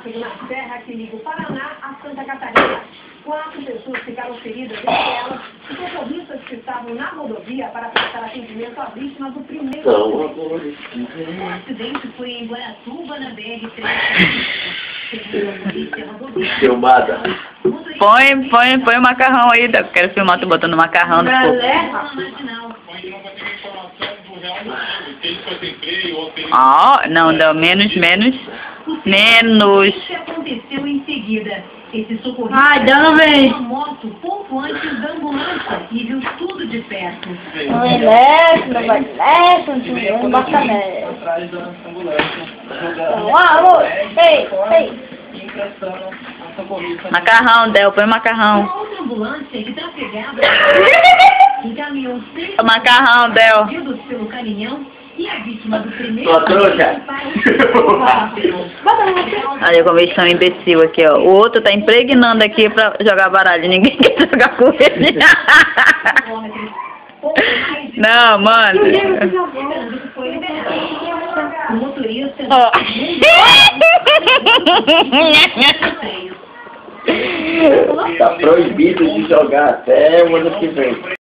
tráfego na serra que liga o Paraná a Santa Catarina. 4 pessoas ficaram feridas, entre elas os motoristas que estavam na rodovia para prestar atendimento às vítimas do primeiro acidente. O acidente foi em Guaratuba, na BR-3. Filmada. Põe o macarrão aí, eu quero filmar tu botando macarrão no fogo. Ó, não, dá menos. O que aconteceu em seguida? Esse socorrista vem. uma moto pouco antes da ambulância e viu tudo de perto. Não é leste, não vai leste, não basta leste. Atrás da ambulância. Alô, ei. Macarrão, Del, põe macarrão. Uma outra ambulância que trafegava encaminhou 6 Macarrão, Del. feridos pelo caminhão e a vítima do primeiro Sua trouxa. Olha como eles são imbecil aqui, ó. O outro tá impregnando aqui pra jogar baralho. Ninguém quer jogar com ele. Não, mano. O motorista Ó. Tá proibido de jogar até o ano que vem.